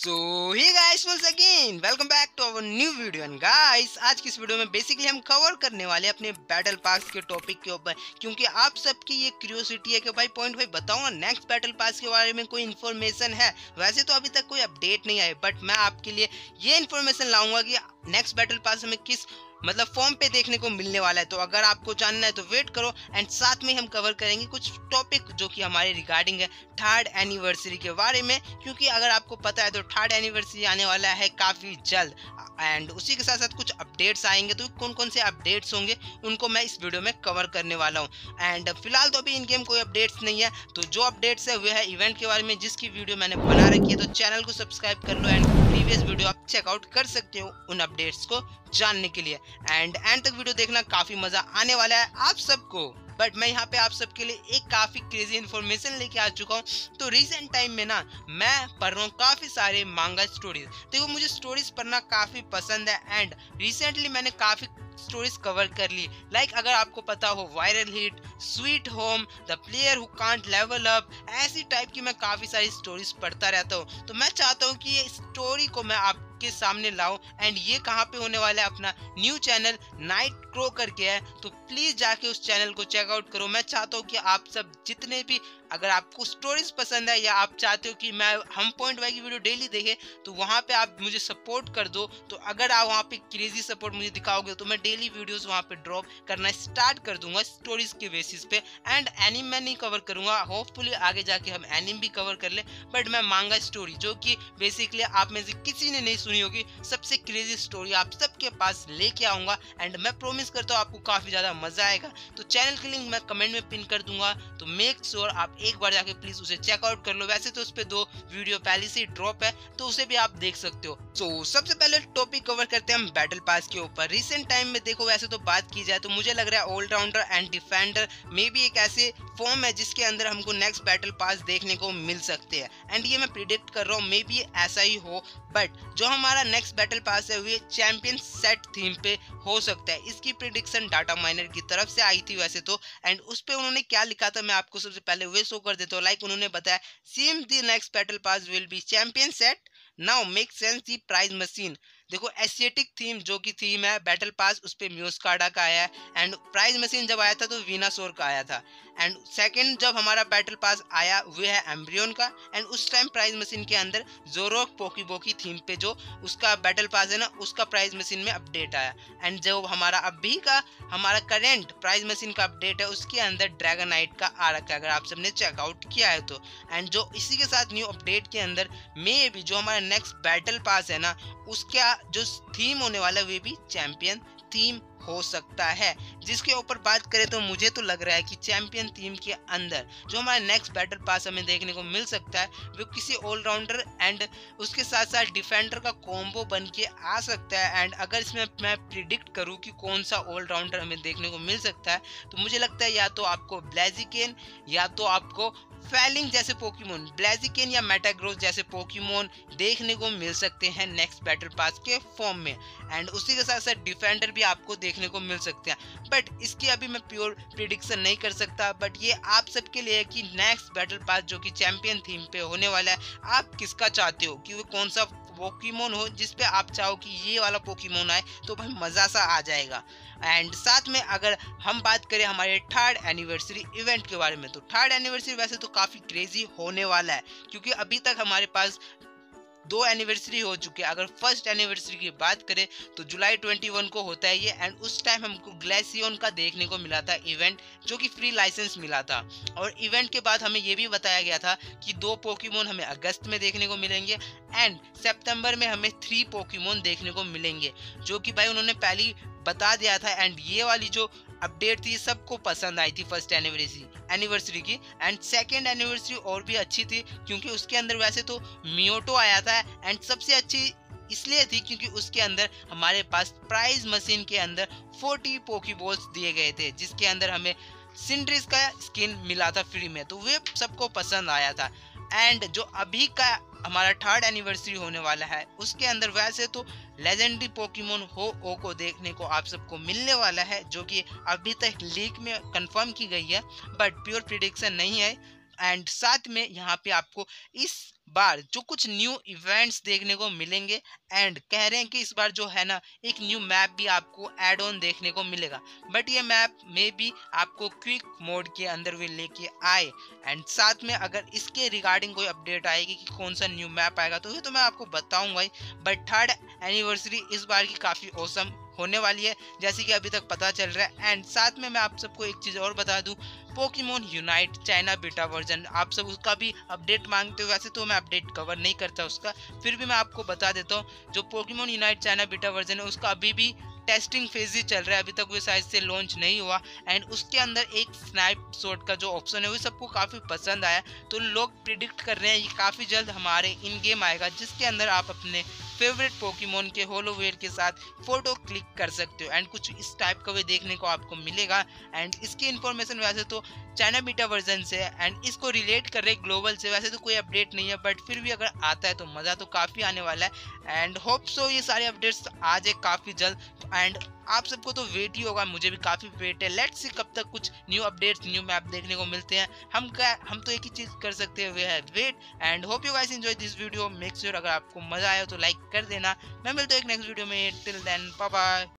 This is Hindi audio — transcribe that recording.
So hi guys once again welcome back to our new video. And guys आज की इस वीडियो में बेसिकली हम कवर करने वाले अपने बैटल पास के टॉपिक के ऊपर, क्योंकि आप सबकी ये क्यूरियोसिटी है कि भाई पॉइंट भाई बताओ ना नेक्स्ट बैटल पास के बारे में कोई इन्फॉर्मेशन है। वैसे तो अभी तक कोई अपडेट नहीं आई, बट मैं आपके लिए ये इन्फॉर्मेशन लाऊंगा कि नेक्स्ट बैटल पास हमें किस फॉर्म पे देखने को मिलने वाला है। तो अगर आपको जानना है तो वेट करो। एंड साथ में हम कवर करेंगे कुछ टॉपिक जो कि हमारे रिगार्डिंग है थर्ड एनिवर्सरी के बारे में, क्योंकि अगर आपको पता है तो थर्ड एनिवर्सरी आने वाला है काफ़ी जल्द। एंड उसी के साथ साथ कुछ अपडेट्स आएंगे, तो कौन कौन से अपडेट्स होंगे उनको मैं इस वीडियो में कवर करने वाला हूँ। एंड फिलहाल तो अभी इन गेम कोई अपडेट्स नहीं है, तो जो अपडेट्स है वह है इवेंट के बारे में, जिसकी वीडियो मैंने बना रखी है। तो चैनल को सब्सक्राइब कर लो एंड प्रीवियस वीडियो आप चेकआउट कर सकते हो उन अपडेट्स को जानने के लिए। एंड एंड तक वीडियो देखना, काफ़ी मज़ा आने वाला है आप सबको। बट मैं यहाँ पे आप सबके लिए एक काफ़ी क्रेजी इन्फॉर्मेशन लेके आ चुका हूँ। तो रिसेंट टाइम में ना मैं पढ़ रहा हूँ काफ़ी सारे मांगा स्टोरीज। देखो मुझे स्टोरीज पढ़ना काफ़ी पसंद है एंड रिसेंटली मैंने काफ़ी स्टोरीज कवर कर ली। लाइक अगर आपको पता हो viral hit, sweet home, the player who can't level up, ऐसी टाइप की मैं काफ़ी सारी स्टोरीज पढ़ता रहता हूँ। तो मैं चाहता हूँ कि ये स्टोरी को मैं आपके सामने लाऊं। एंड ये कहाँ पे होने वाला है, अपना न्यू चैनल नाइट क्रो करके है, तो प्लीज जाके उस चैनल को चेकआउट करो। मैं चाहता हूँ कि आप सब जितने भी, अगर आपको स्टोरीज पसंद है या आप चाहते हो कि मैं हम पॉइंट वाई की वीडियो डेली देखे, तो वहाँ पे आप मुझे सपोर्ट कर दो। तो अगर आप वहाँ पे क्रेजी सपोर्ट मुझे दिखाओगे तो मैं डेली वीडियोस वहाँ पे ड्रॉप करना स्टार्ट कर दूंगा स्टोरीज के बेसिस पे। एंड एनिम मैं नहीं कवर करूंगा, होपफुली आगे जाके हम एनिम भी कवर कर ले, बट मैं मांगा स्टोरी जो कि बेसिकली आप में से किसी ने नहीं सुनी होगी, सबसे क्रेजी स्टोरी आप सबके पास लेके आऊंगा। एंड मैं प्रॉमिस करता हूँ आपको काफी ज्यादा मजा आएगा। तो चैनल की लिंक मैं कमेंट में पिन कर दूंगा, तो मेक श्योर आप एक बार जाके प्लीज उसे चेकआउट कर लो। वैसे तो उस पे 2 वीडियो पहले से ही ड्रॉप है, तो उसे भी आप देख सकते हो। सो सबसे पहले टॉपिक कवर करते हैं हम बैटल पास के ऊपर। रिसेंट टाइम में देखो, वैसे तो बात की जाए तो मुझे लग रहा है ऑलराउंडर एंड डिफेंडर में भी एक ऐसे फॉर्म है जिसके अंदर हमको नेक्स्ट बैटल पास देखने को मिल सकते हैं। एंड ये मैं प्रिडिक्ट कर रहा हूँ मे बी ऐसा ही हो, बट जो हमारा नेक्स्ट बैटल पास है वो चैंपियन सेट थीम पे हो सकता है। इसकी प्रिडिक्शन डाटा माइनर की तरफ से आई थी वैसे तो। एंड उस पे उन्होंने क्या लिखा था मैं आपको सबसे पहले वे शो कर देता हूँ। लाइक उन्होंने बताया same the next battle pass will be champion set, now make sense the prize machine. देखो एशियाटिक थीम जो की थीम है बैटल पास, उस पे म्यूस्काडा का आया है। एंड प्राइज मशीन जब आया था तो वीनासोर का आया था। एंड सेकंड जब हमारा बैटल पास आया वो है एम्ब्रियन का। एंड उस टाइम प्राइज मशीन के अंदर जोरोक पोकीबोकी थीम पे जो उसका बैटल पास है ना, उसका प्राइज मशीन में अपडेट आया। एंड जो हमारा अभी का हमारा करेंट प्राइज मशीन का अपडेट है, उसके अंदर ड्रैगन नाइट का आ रखा है, अगर आप सबने चेकआउट किया है तो। एंड जो इसी के साथ न्यू अपडेट के अंदर मे भी जो हमारा नेक्स्ट बैटल पास है ना, उसका जो थीम होने वाला है वो भी चैंपियन थीम हो सकता है। जिसके ऊपर बात करें तो मुझे तो लग रहा है कि चैंपियन थीम के अंदर जो हमारा नेक्स्ट बैटल पास हमें देखने को मिल सकता है वो किसी ऑलराउंडर एंड उसके साथ साथ डिफेंडर का कॉम्बो बन के आ सकता है। एंड अगर इसमें मैं प्रिडिक्ट करूं कि कौन सा ऑलराउंडर हमें देखने को मिल सकता है, तो मुझे लगता है या तो आपको ब्लैजिकेन या तो आपको फैलिंग जैसे पोकेमोन, ब्लैजिकेन या मेटाग्रोथ जैसे पोकेमोन देखने को मिल सकते हैं नेक्स्ट बैटल पास के फॉर्म में। एंड उसी के साथ साथ डिफेंडर भी आपको देखने को मिल सकते हैं, बट इसकी अभी मैं प्योर प्रिडिक्शन नहीं कर सकता। बट ये आप सबके लिए है कि नेक्स्ट बैटल पास जो कि चैंपियन थीम पे होने वाला है, आप किसका चाहते हो कि वो कौन सा पोकेमोन हो जिसपे आप चाहो कि ये वाला पोकेमोन आए, तो भाई मजा सा आ जाएगा। एंड साथ में अगर हम बात करें हमारे थर्ड एनिवर्सरी इवेंट के बारे में, तो थर्ड एनिवर्सरी वैसे तो काफ़ी क्रेजी होने वाला है, क्योंकि अभी तक हमारे पास 2 एनिवर्सरी हो चुके हैं। अगर फर्स्ट एनिवर्सरी की बात करें तो जुलाई 21 को होता है ये। एंड उस टाइम हमको ग्लेसियन का देखने को मिला था इवेंट, जो कि फ्री लाइसेंस मिला था। और इवेंट के बाद हमें ये भी बताया गया था कि 2 पोकेमोन हमें अगस्त में देखने को मिलेंगे एंड सितंबर में हमें 3 पोकेमोन देखने को मिलेंगे, जो कि भाई उन्होंने पहली बता दिया था। एंड ये वाली जो अपडेट थी सबको पसंद आई थी फर्स्ट एनिवर्सरी की। एंड सेकेंड एनिवर्सरी और भी अच्छी थी, क्योंकि उसके अंदर वैसे तो मियोटो आया था। एंड सबसे अच्छी इसलिए थी क्योंकि उसके अंदर हमारे पास प्राइज मशीन के अंदर 40 पोकीबॉल्स दिए गए थे, जिसके अंदर हमें सिंड्रिस का स्किन मिला था फ्री में, तो वे सबको पसंद आया था। एंड जो अभी का हमारा थर्ड एनिवर्सरी होने वाला है उसके अंदर वैसे तो लेजेंडरी पोकेमोन हो को देखने को आप सबको मिलने वाला है, जो कि अभी तक लीक में कंफर्म की गई है, बट प्योर प्रिडिक्शन नहीं है। एंड साथ में यहाँ पे आपको इस बार जो कुछ न्यू इवेंट्स देखने को मिलेंगे, एंड कह रहे हैं कि इस बार जो है ना एक न्यू मैप भी आपको एड ऑन देखने को मिलेगा, बट ये मैप में भी आपको क्विक मोड के अंदर भी लेके आए। एंड साथ में अगर इसके रिगार्डिंग कोई अपडेट आएगी कि कौन सा न्यू मैप आएगा तो ये तो मैं आपको बताऊंगा ही, बट थर्ड एनिवर्सरी इस बार की काफ़ी औसम होने वाली है जैसे कि अभी तक पता चल रहा है। एंड साथ में मैं आप सबको एक चीज़ और बता दूं, Pokemon Unite China beta version आप सब उसका भी अपडेट मांगते हो, वैसे तो मैं अपडेट कवर नहीं करता उसका, फिर भी मैं आपको बता देता हूँ जो Pokemon Unite China beta version है उसका अभी भी टेस्टिंग फेज ही चल रहा है, अभी तक वो शायद से लॉन्च नहीं हुआ। एंड उसके अंदर एक स्नैप शॉट का जो ऑप्शन है वो सबको काफ़ी पसंद आया, तो लोग प्रिडिक्ट कर रहे हैं ये काफ़ी जल्द हमारे इन गेम आएगा जिसके अंदर आप अपने फेवरेट पोकेमोन के होलोवेयर के साथ फोटो क्लिक कर सकते हो, एंड कुछ इस टाइप का भी देखने को आपको मिलेगा। एंड इसकी इन्फॉर्मेशन वैसे तो चाइना बीटा वर्जन से, एंड इसको रिलेट कर रहे ग्लोबल से, वैसे तो कोई अपडेट नहीं है, बट फिर भी अगर आता है तो मज़ा तो काफ़ी आने वाला है। एंड होप सो ये सारे अपडेट्स आ जाए काफ़ी जल्द, एंड आप सबको तो वेट ही होगा, मुझे भी काफ़ी वेट है। लेट्स सी कब तक कुछ न्यू अपडेट्स न्यू मैप देखने को मिलते हैं। हम तो एक ही चीज़ कर सकते हैं, वे है wait. And hope you guys enjoy this video, make sure अगर आपको मज़ा आया तो लाइक कर देना। मैं मिलता हूँ एक नेक्स्ट वीडियो में, टिल देन बाय बाय।